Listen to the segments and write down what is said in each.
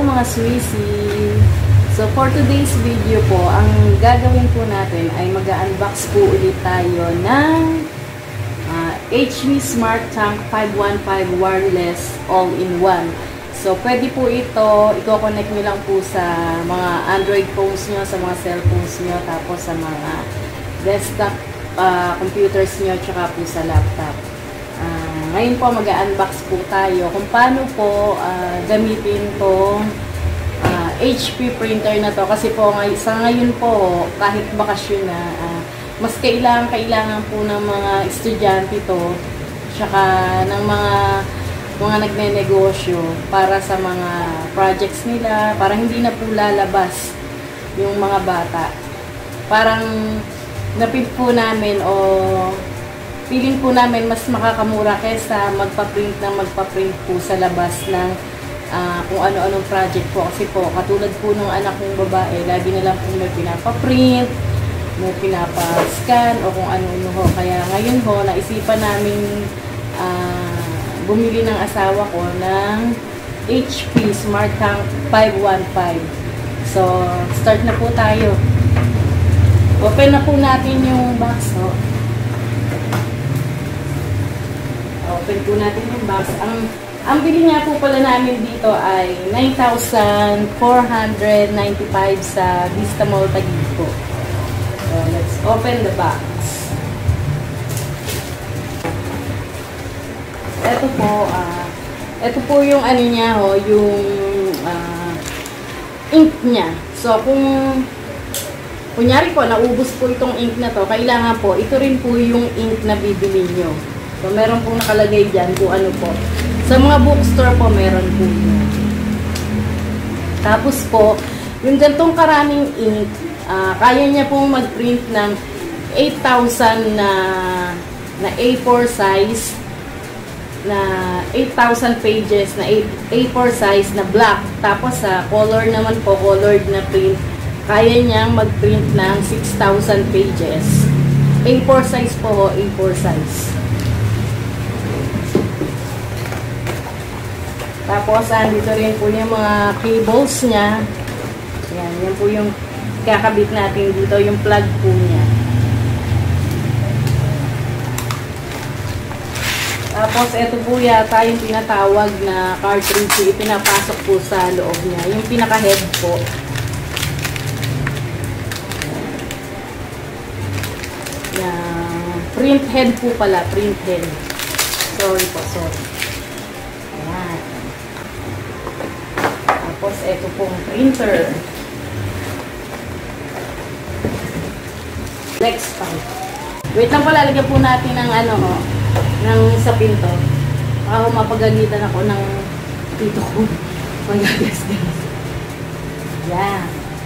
mga Swissy! So for today's video po, ang gagawin po natin ay mag-unbox po ulit tayo ng HP Smart Tank 515 wireless all-in-one. So pwede po ito, i-connect nyo lang po sa mga Android phones nyo, sa mga cellphones nyo, tapos sa mga desktop computers nyo, tsaka po sa laptop. Ngayon po mag-unbox po tayo kung paano po gamitin tong HP printer na to. Kasi po sa ngayon po, kahit bakasyon na, mas kailangan po ng mga estudyante to, tsaka ng mga nagne-negosyo para sa mga projects nila, para hindi na po lalabas yung mga bata. Parang napid po namin o feeling po namin mas makakamura kesa magpa-print po sa labas ng kung ano-anong project po. Kasi po, katulad po ng anak kong babae, lagi na lang po may pinapa-print, may pinapa-scan, o kung ano-ano ho. Kaya ngayon ho, naisipan namin bumili ng asawa ko ng HP Smart Tank 515. So, start na po tayo. Open na po natin yung box, ho. Open po natin yung box. Ang bili nga po pala namin dito ay 9,495 sa Vista Mall Taguig po. So, let's open the box. Ito po yung ano niya ho, yung ink niya. So, kung kunyari po, naubos po itong ink na to, kailangan po, ito rin po yung ink na bibili nyo. So, meron pong nakalagay dyan kung ano po. Sa mga bookstore po, meron po yun. Tapos po, yung gantong karaming ink, kaya niya pong mag-print ng 8,000 na A4 size, na 8,000 pages na A4 size na black. Tapos sa color naman po, colored na print, kaya niyang mag-print ng 6,000 pages. A4 size po, A4 size. Tapos, dito rin po yung mga cables niya. Yan po yung kakabit natin dito, yung plug po niya. Tapos, ito po yata yung tinatawag na cartridge. Ipinapasok po sa loob niya. Yung pinaka-head po. Yan. Print head po pala. Print head. Sorry po, sorry. Ayan. Tapos, ito pong printer. Next time. Wait lang pala, lagyan po natin ng ng sa pinto. Baka mapagalitan ako ng tito ko. Magagas-gas. Yan.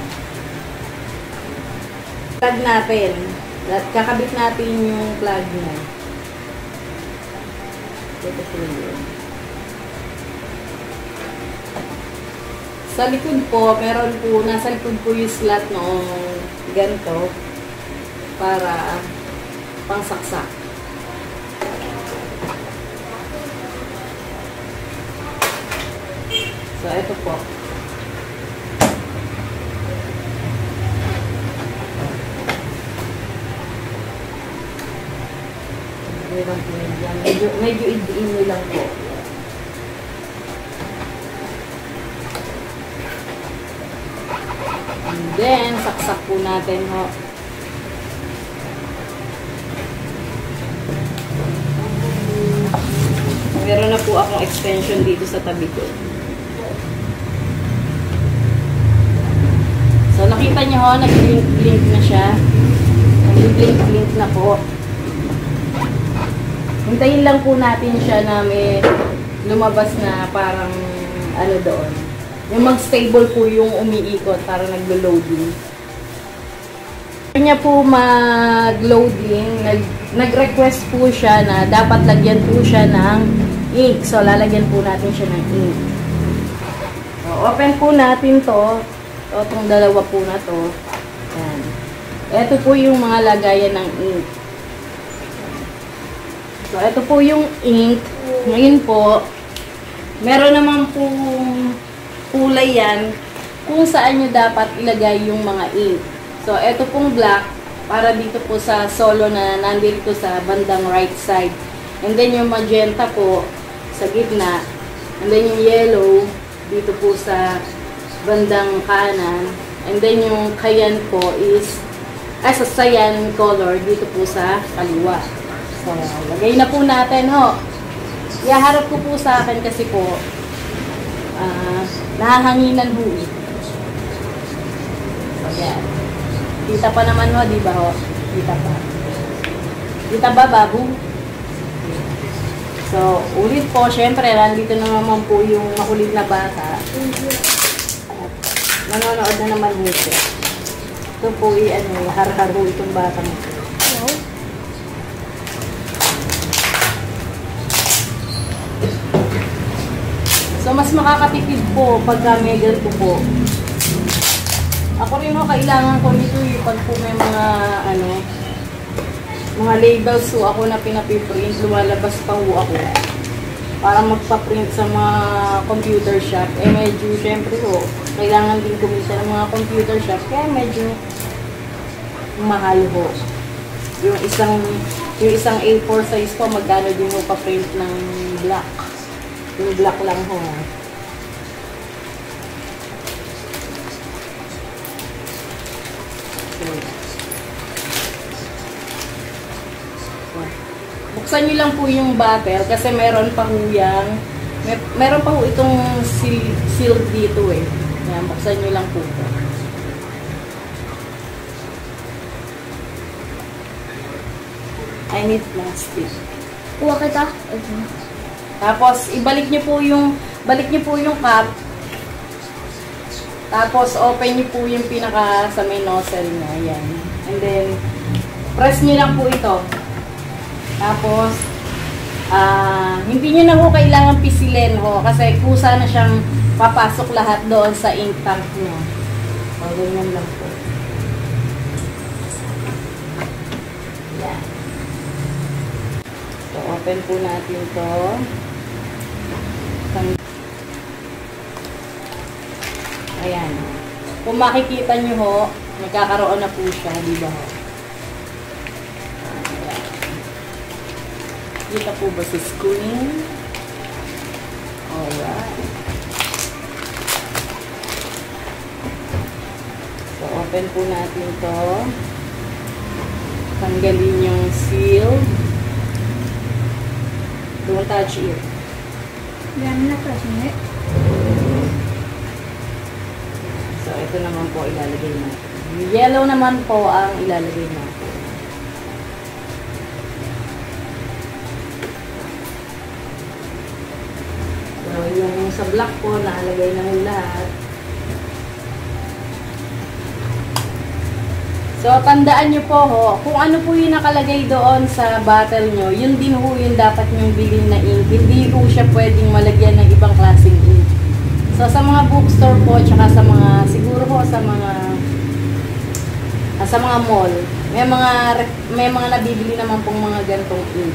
Plug natin. Kakabit natin yung plug niya. Ito po yun. Sa likod po, meron po, nasa likod po yung slot noong ganito para pangsaksak. So, ito po. Medyo idiin nyo lang po. And then, saksak po natin ho. Meron na po akong extension dito sa tabi ko. So, nakita nyo ho, nag-blink na siya. Nag-blink na po. Hintayin lang po natin siya na may lumabas na parang ano doon. Yung mag-stable po yung umiikot para naglo-loading. Kaya niya po mag-loading, nag-request po siya na dapat lagyan po siya ng ink. So, lalagyan po natin siya ng ink. So, open po natin to. Itong dalawa po na to. Yan. Ito po yung mga lagayan ng ink. So, ito po yung ink. Ngayon po, meron naman po kulay yan kung saan nyo dapat ilagay yung mga ink. So, ito pong black, para dito po sa solo na nandito sa bandang right side. And then yung magenta po, sa gitna. And then yung yellow, dito po sa bandang kanan. And then yung cyan po is, sa cyan color, dito po sa kaliwa. So, lagay na po natin, ho. Iharap ko po sa akin kasi po, nahahanginan ho. So, yan. Kita pa naman ho, di ba ho? Kita pa. Kita ba, babu? So, ulit po, syempre, nandito na naman po yung makulit na bata. At nanonood na naman ho siya. Ito po, har-har ho itong bata mo. So, mas makakatipid po pagka may ganito po. Ako rin ho, kailangan ko nito yung pag po may mga labels ho ako na pinapiprint, lumalabas pa ho ako. Para magpa-print sa mga computer shop. Medyo, syempre ho, kailangan din kumita ng mga computer shop, kaya medyo mahal ho. Yung isang A4 size po, magkano din ho pa-print ng black. Yung black lang ho. Buksan nyo lang po yung bottle kasi meron pa ho yan. Meron pa ho itong seal dito eh. Yan, buksan nyo lang po ito. I need plastic. Kuha kita. Okay. Tapos ibalik nyo po yung cap. Tapos open nyo po yung pinaka sa may nozzle niya. Yan. And then press nyo lang po ito. Tapos, hindi nyo na ho kailangan pisilin ho kasi kusa na siyang papasok lahat doon sa ink tank nyo. So, ganyan lang po. Yan. So, open po natin to. Ayan. Kung makikita nyo ho, magkakaroon na po siya, di ba ho? Kita po ba sa screen? Alright. So, open po natin to. Tanggalin yung seal. Don't touch it. Dami na kasi. So, ito naman po ilalagay natin. Yellow naman po ang ilalagay natin. So, yung sa black po, naalagay na yung lahat. So, tandaan nyo po ho, kung ano po yung nakalagay doon sa bottle nyo, yun din ho yung dapat nyong bilhin na ink. Hindi ho siya pwedeng malagyan ng ibang klaseng ink. So, sa mga bookstore po, tsaka sa mga, siguro ho, sa mga mall, may mga nabibili naman pong mga gantong ink.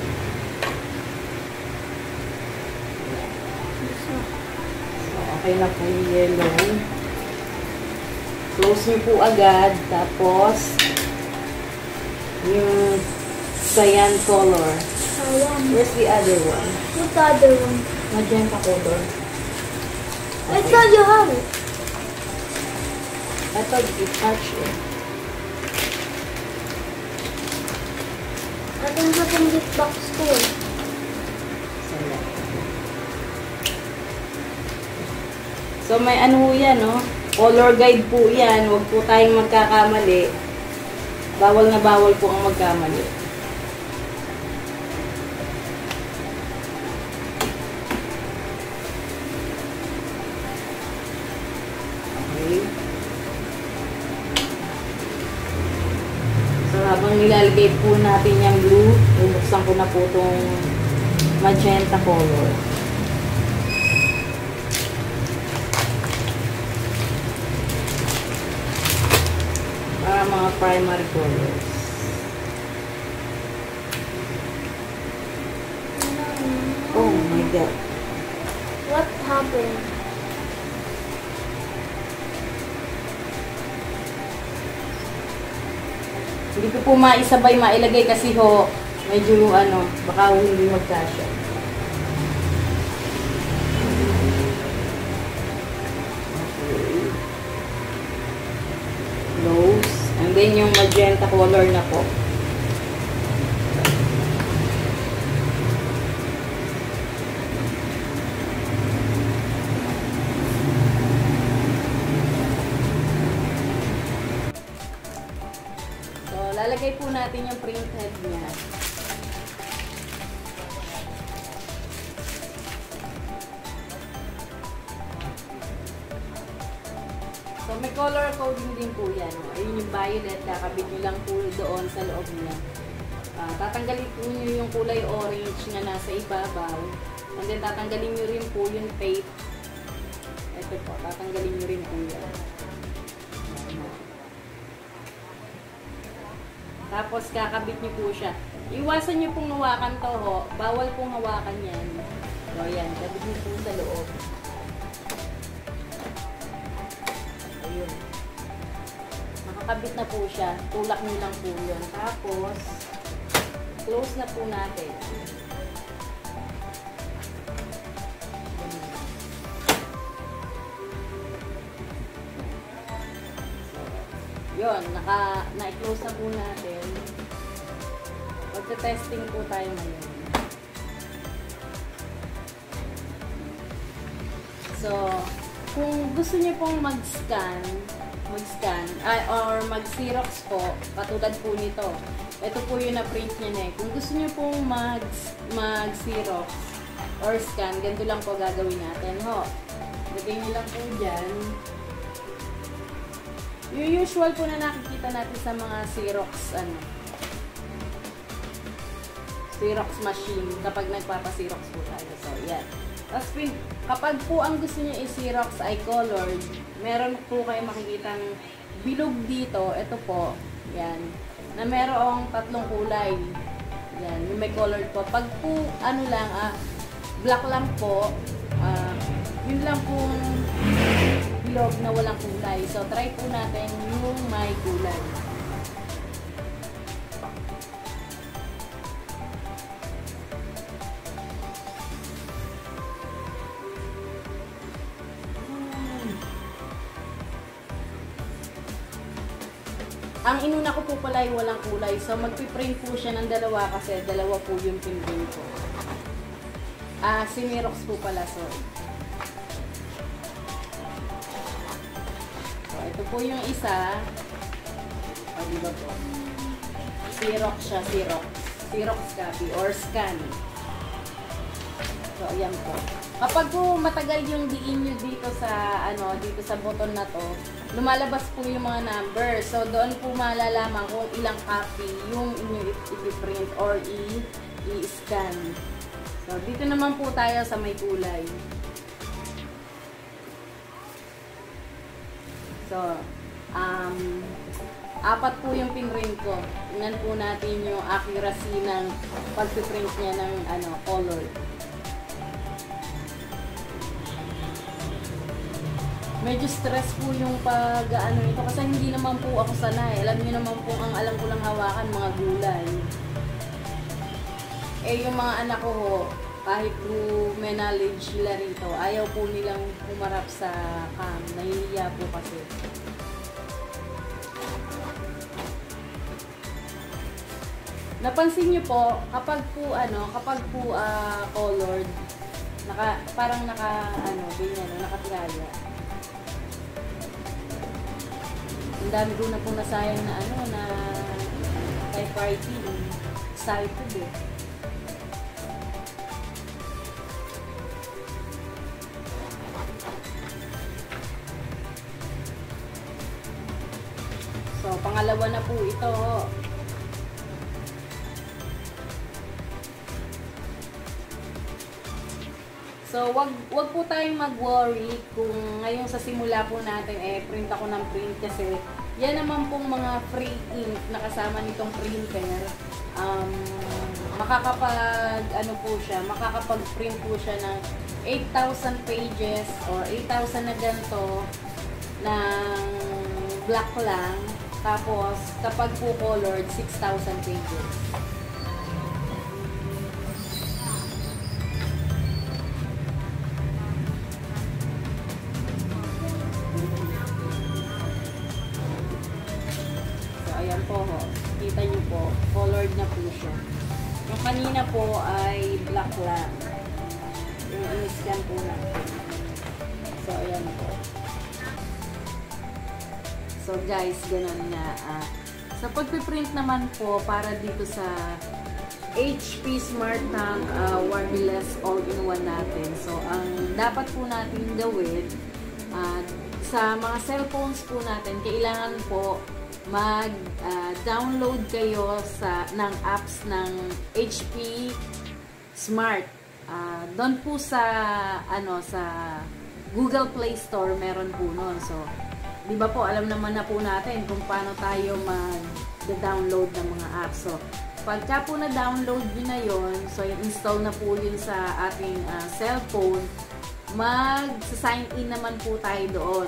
Okay na po yung yellow. Close nyo po agad. Tapos, yung cyan color. Where's the other one? What's the other one? Magenta color. I thought you have it. I thought you touched it. I don't have in this box too. So, may ano yan, no? Color guide po yan. Huwag po tayong magkakamali. Bawal na bawal po ang magkamali. Okay. So, habang nilalagay po natin yung blue, bubuksan ko na po itong magenta color. Para mga primary colors. Oh my God. What happened? Hindi ko po maisabay mailagay kasi ho, medyo ano, baka hindi magkasya. Okay. Rose. And then yung magenta color na po. Lalagay po natin yung print head niya. So, may color coding din po yan. Ayun yung violet. Kakabit nyo lang po doon sa loob niya. Tatanggalin po nyo yung kulay orange na nasa ibabaw. And then, tatanggalin nyo rin po yung tape. Ito po. Tatanggalin nyo rin po yan. Tapos, kakabit niyo po siya. Iwasan niyo pong hawakan to, ho. Bawal pong hawakan yan. So, yan. Kabit niyo po sa loob. Ayun. Nakakabit na po siya. Tulak niyo lang po yun. Tapos, close na po natin. Yun, na-close na po natin. Magte-testing po tayo ngayon. So, kung gusto niyo pong mag-scan, or mag-xerox po, katulad po nito. Ito po yung na-print niya na eh. Kung gusto niyo pong mag-xerox or scan, ganito lang po gagawin natin, ho. Lagay niyo lang po dyan. Yung usual po na nakikita natin sa mga Xerox, Xerox machine kapag nagpapa-Xerox po tayo. So, yan. Tapos, kapag po ang gusto niyo i-Xerox ay colored, meron po kayo makikitang bilog dito. Ito po, yan. Na merong tatlong kulay. Yan, yung may colored po. Pag po, black lang po, yun lang pong bilog na walang kulay. So, try po natin yung may kulay. Ang inuna ko po pala ay walang kulay. So, magpiprint po siya ng dalawa kasi dalawa po yung pinprint ko. Xerox po pala. So, ito po yung isa. Diba po? Xerox siya, Xerox. Xerox copy or scan. So, ayan po. Kapag po matagal yung diin nyo dito sa, dito sa button na to, lumalabas po yung mga number. So, doon po malalaman kung ilang copy yung inyo i-print or i-scan. So, dito naman po tayo sa may kulay. So, apat po yung pinrint ko. Tingnan po natin yung accuracy ng pag-print niya ng color. Medyo stress po yung ito kasi hindi naman po ako sanay. Alam niyo naman po, ang alam ko lang hawakan mga gulay. Yung mga anak ko ho, kahit po may knowledge nila rito, ayaw po nilang humarap sa cam. Nahihiya po kasi. Napansin niyo po, kapag po colored, parang ganyan, nakatiyaya. Ang dami ko na po nasayang na typewriting. Excited eh. So, pangalawa na po ito. So, wag po tayong mag-worry kung ngayon sa simula po natin, print ako ng print kasi yan naman pong mga free ink na kasama nitong printer. Makakapag-print po siya ng 8,000 pages or 8,000 na ganito ng black lang. Tapos, kapag po colored, 6,000 pages. So, ayan po ho. Kita nyo po, colored na po siya. Yung kanina po ay black lang. Yung in-scan po natin. So, ayan po. So, guys, ganun na. Sa pagpiprint naman po, para dito sa HP Smart Tank wireless all-in-one natin. So, ang dapat po natin gawin, sa mga cellphones po natin, kailangan po mag-download kayo ng apps ng HP Smart. Doon po sa Google Play Store, meron po nun. So, di ba po, alam naman na po natin kung paano tayo mag-download ng mga apps. So, pagka po na-download nyo na yun, so install na po yun sa ating cellphone, mag-sign in naman po tayo doon.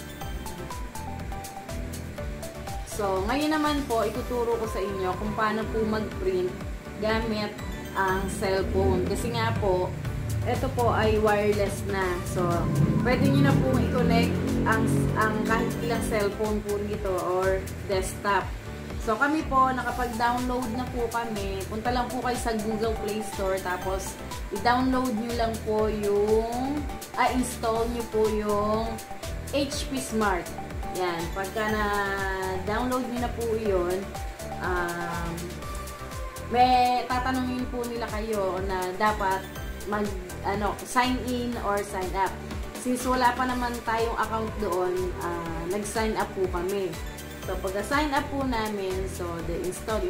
So, ngayon naman po, ituturo ko sa inyo kung paano po mag-print gamit ang cellphone. Kasi nga po, ito po ay wireless na. So, pwede nyo na po i-connect ang kahit ilang cellphone po dito or desktop. So, kami po, nakapag-download na po kami. Punta lang po kayo sa Google Play Store. Tapos, i-download nyo lang po yung, install nyo po yung HP Smart. Yan. Pagka na-download nyo na po yun, may tatanungin po nila kayo na dapat sign in or sign up. Since wala pa naman tayong account doon, nag-sign up po kami. So, pagka-sign up po namin, so, install.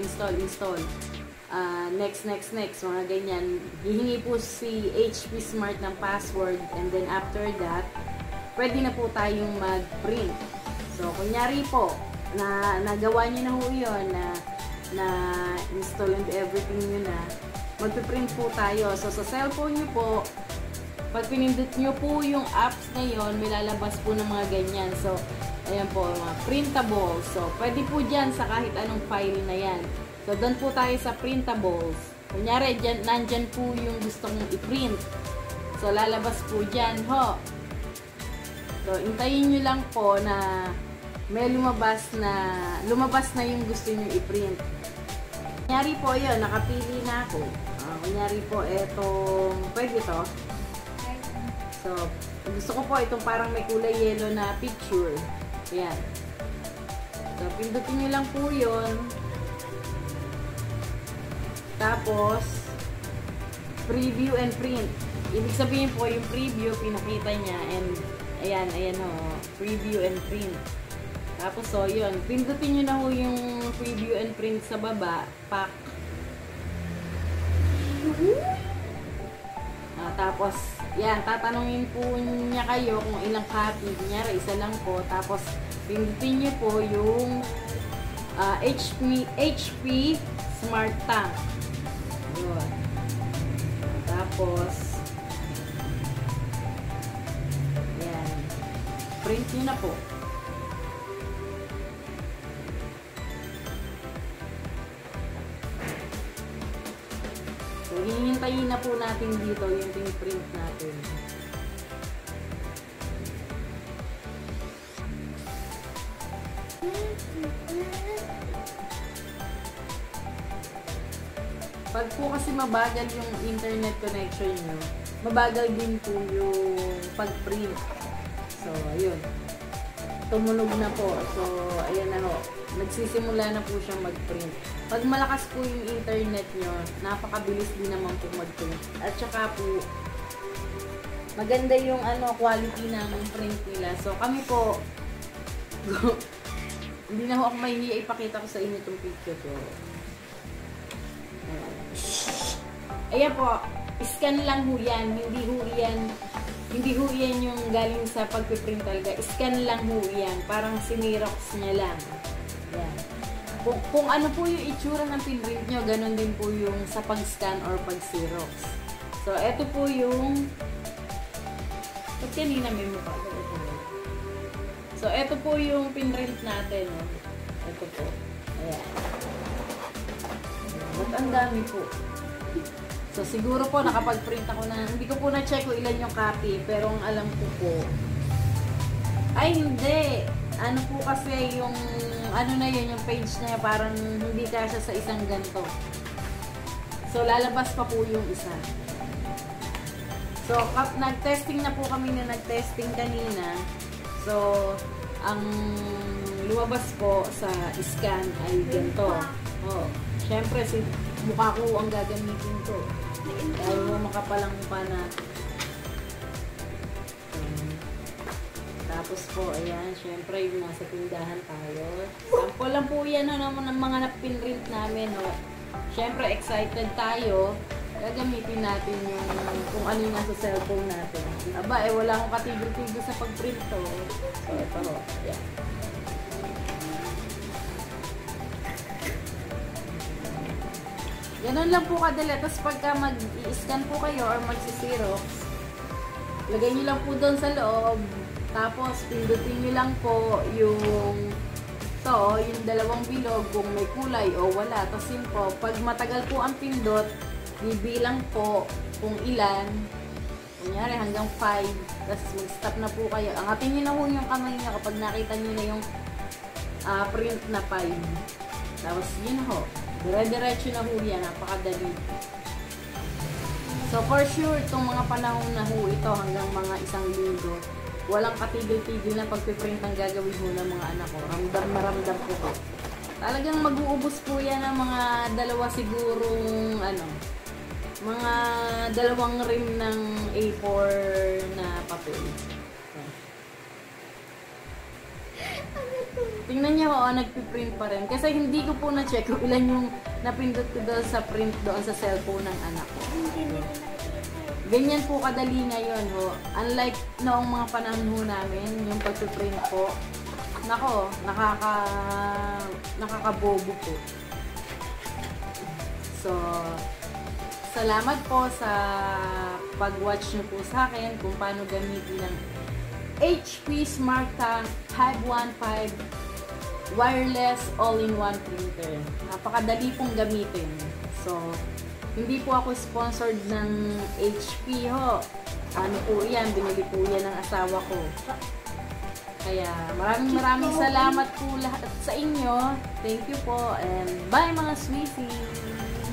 Next, mga ganyan. Hihingi po si HP Smart ng password, and then after that, pwede na po tayong mag-print. So, kunyari po, nagawa nyo na po yun, na install and everything nyo na, magpiprint po tayo. So, sa cellphone nyo po, pag pinindot nyo po yung apps na yon, may lalabas po ng mga ganyan. So, ayan po, mga printable. So, pwede po dyan sa kahit anong file na yan. So, doon po tayo sa printables. Kunyari, nandyan po yung gusto mong i-print. So, lalabas po dyan, ho. So, intayin nyo lang po na may lumabas na yung gusto nyo i-print. Kunyari po yun, nakapili na ako. Kunyari po, pwede to. So, gusto ko po itong parang may kulay yellow na picture. Ayan. So, pindutin nyo lang po yun. Tapos, preview and print. Ibig sabihin po, yung preview, pinakita niya. And, ayan o. Preview and print. Tapos, so, yun. Pindutin nyo na ho yung preview and print sa baba. Pack. Tapos, yan. Tatanungin po niya kayo kung ilang copy. Kunyari, isa lang po. Tapos, pindutin nyo po yung HP Smart Tank. Yun. Tapos, yan. Print nyo na po. So, hihintayin na po natin dito yung pin-print natin. Pag po kasi mabagal yung internet connection nyo, mabagal din po yung pag-print. So, ayun. Tumunog na po. So, ayan na ho. Nagsisimula na po siyang mag-print. Pag malakas po yung internet nyo, napakabilis din naman po mag-print. At saka po, maganda yung quality ng print nila. So, kami po, hindi na ho ako mahihiya ipakita ko sa inyo itong picture ko. Ayan po, scan lang ho yan. Hindi ho yan yung galing sa pagpiprint talaga. Scan lang ho yan. Parang sinirox niya lang. Yan. Kung ano po yung itsura ng pinprint nyo, ganun din po yung sa pag-scan or pag-xerox. So, eto po yung pag kanina may mukha. So, eto po yung pinprint natin. Ito po. Ayan. Ba't ang dami po? So, siguro po, nakapag-print ako na, hindi ko po na-check kung ilan yung copy, pero ang alam ko po, ay, hindi. Ano po kasi yung, ano na yun, yung page na yun, parang hindi kasya sa isang ganito. So, lalabas pa po yung isa. So, nag-testing na po kami na nag-testing kanina. So, ang lumabas po sa scan ay ganito. Oh, syempre, si mukha ko ang gagamitin ko. Dahil mo makapalang mukha natin. Tapos po, ayan, syempre, yung nasa tindahan tayo. Sample lang po yan, naman ng mga napinrint namin, no. Syempre, excited tayo. Gagamitin natin yung kung ano yung nasa cellphone natin. Aba, wala akong katigil-tigil sa pag-print to. So, ito, ayan. Ganun lang po kadali. Tapos pagka mag-i-scan po kayo or mag-xerox, lagay nyo lang po doon sa loob. Tapos, pindutin nyo lang po yung yung dalawang bilog kung may kulay o wala. Tapos yun po, pag matagal po ang pindot, bibilang po kung ilan. Kunyari, hanggang 5. Tapos mag-stop na po kayo. Angatin nyo na po yung kamay nyo kapag nakita nyo na yung print na 5. Tapos yun ho. Dire-diretso na ho yan. Napakadali. So, for sure, itong mga panahon na ho ito hanggang mga isang linggo, walang katigil-tigil na pagpiprint ang gagawin mo ng mga anak ko. Ramdam na ramdam ko po. Talagang mag-uubos po yan ng mga dalawa sigurong, mga dalawang rim ng A4 na papel. Tingnan niyo ho, nagpiprint pa rin. Kasi hindi ko po na-check kung ilan yung napindot ko doon sa print doon sa cellphone ng anak ko. Ganyan po kadali ngayon ho. Unlike noong mga panahon ho namin, yung pagpiprint po, nako, nakakabobo po. So, salamat po sa pag-watch nyo po sa akin kung paano gamitin ng HP SmartTank 515 wireless all-in-one printer. Napakadali pong gamitin. So, hindi po ako sponsored ng HP ho. Ano po yan, binili po yan ng asawa ko. Kaya maraming salamat po lahat sa inyo. Thank you po and bye mga sweeties!